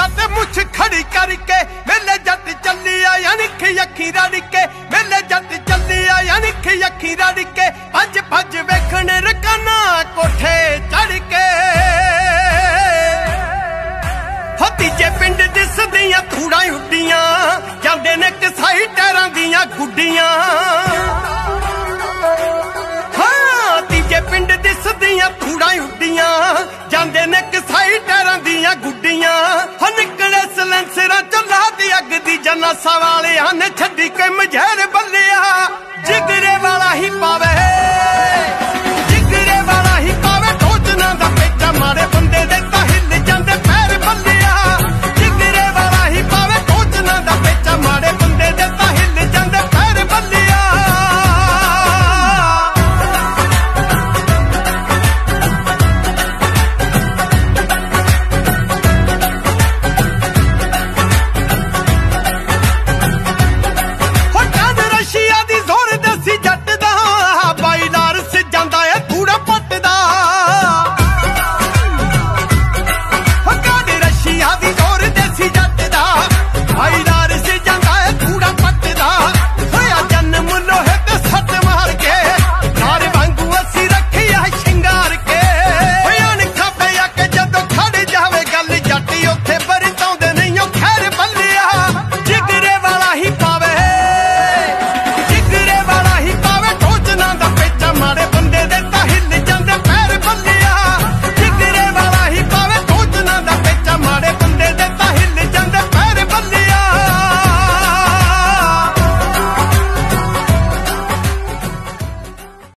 ते मुछ खड़ी करके मेले जट चली आया निखी अखी रड़ के मेले जट चली आया निखी अखी रड़ के भज भज वेखने रकाना कोठे चढ़ के हो तीजे पिंड दिसदियां धूड़ां उड्डियां जांदे ने कसाई टैरां दियां गुड्डियां हाँ तीजे पिंड दिसदियां धूड़ां उड्डियां जांदे ने कसाई टैरां दियां गुड्डियां हो निकले सलैंसरां चों ला दी अग दी जनासा वालियां ने छड्डी के मझेर बल्लिया